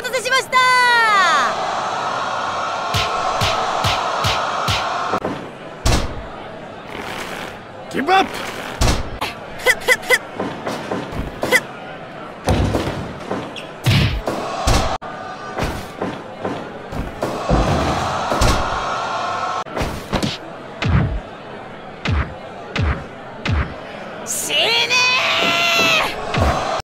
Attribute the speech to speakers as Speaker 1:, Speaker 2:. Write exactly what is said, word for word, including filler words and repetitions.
Speaker 1: たせしました。
Speaker 2: ギブアップ。